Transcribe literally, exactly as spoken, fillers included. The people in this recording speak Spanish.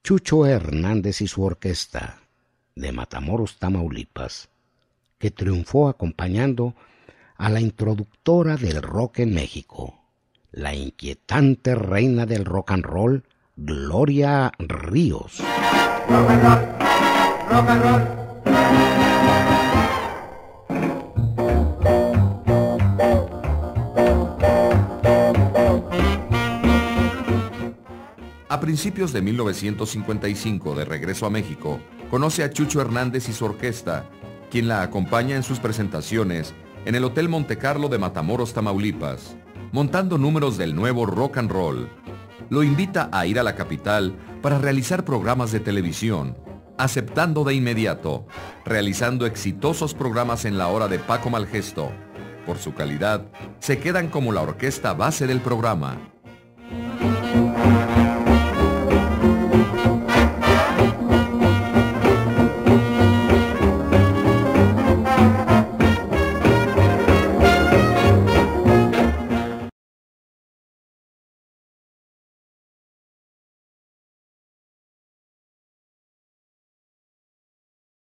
Chucho Hernández y su orquesta, de Matamoros, Tamaulipas, que triunfó acompañando a la introductora del rock en México, la inquietante reina del rock and roll, Gloria Ríos. Rock and roll, rock and roll. A principios de mil novecientos cincuenta y cinco, de regreso a México, conoce a Chucho Hernández y su orquesta, quien la acompaña en sus presentaciones en el Hotel Montecarlo de Matamoros, Tamaulipas, montando números del nuevo rock and roll. Lo invita a ir a la capital para realizar programas de televisión, aceptando de inmediato, realizando exitosos programas en la hora de Paco Malgesto. Por su calidad, se quedan como la orquesta base del programa.